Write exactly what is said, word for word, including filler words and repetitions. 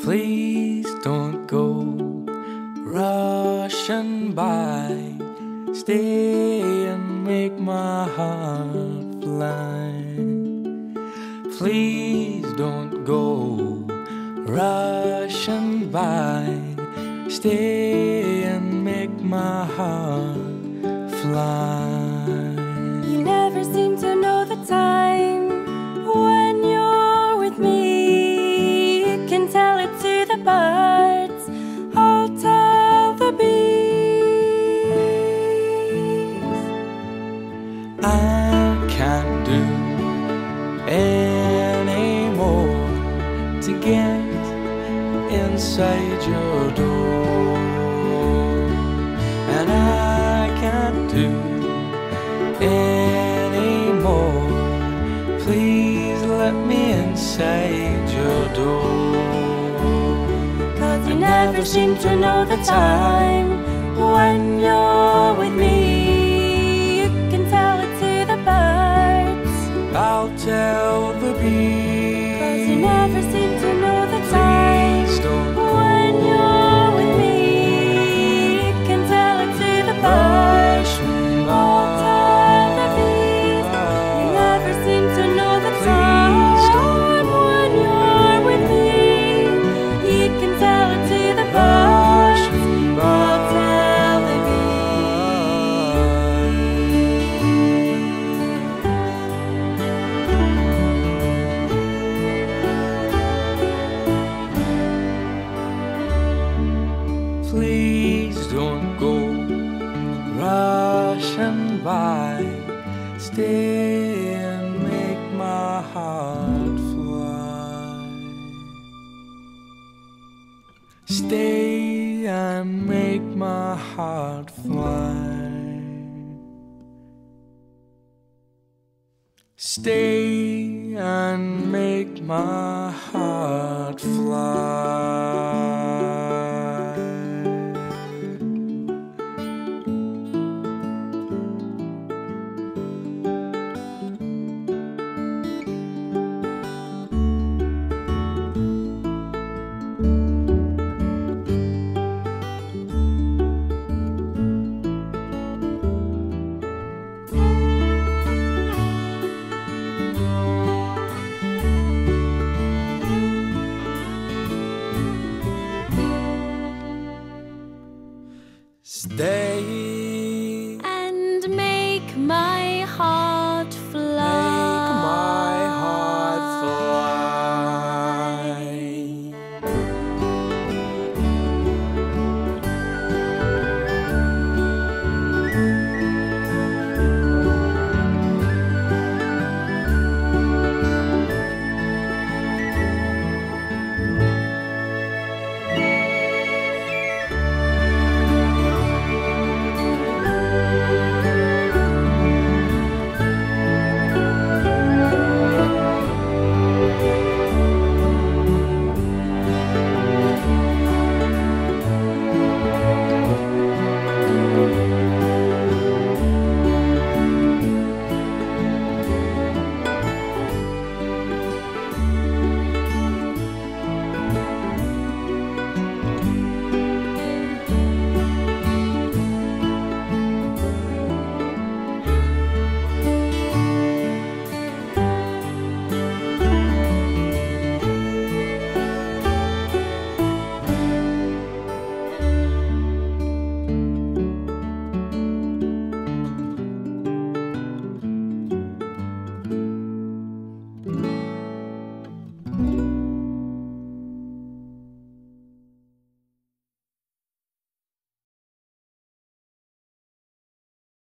Please don't go rushing by. Stay and make my heart fly. Please don't go rushing by. Stay and make my heart fly. You never seem to know the time when you're with me. You can tell it to the birds, I'll tell the bees. I can't do any more to get inside your door, and I can't do any more. Please let me inside your door. 'Cause you never seem to know the time when you're with me. You can tell it to the birds, I'll tell the bees. 'cause you never seem to know the time when you're with me. You can tell it to the birds, I'll tell the bees. You never seem to know the time when you're with me. You can tell it to the birds, I'll tell the Please don't go rushing by. Stay and make my heart fly. Stay and make my heart fly. Stay and make my heart fly.